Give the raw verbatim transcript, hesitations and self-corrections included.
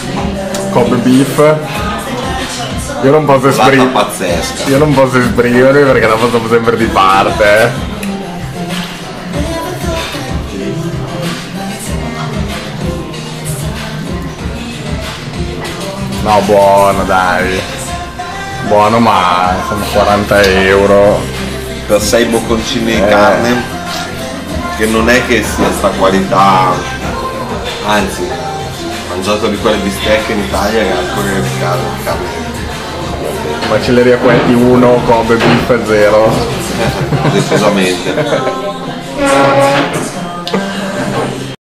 Kobe beef. Io non posso esprimere. Pazzesca. Io non posso esprimermi perché la faccio sempre di parte. No, buono, dai. Buono, ma sono quaranta euro. Per sei bocconcini di Eh. carne, che non è che sia sta qualità, anzi, ho mangiato di quelle bistecche in Italia che altro che carne, carne. Macelleria Quetti uno, Kobe beef zero. Decisamente.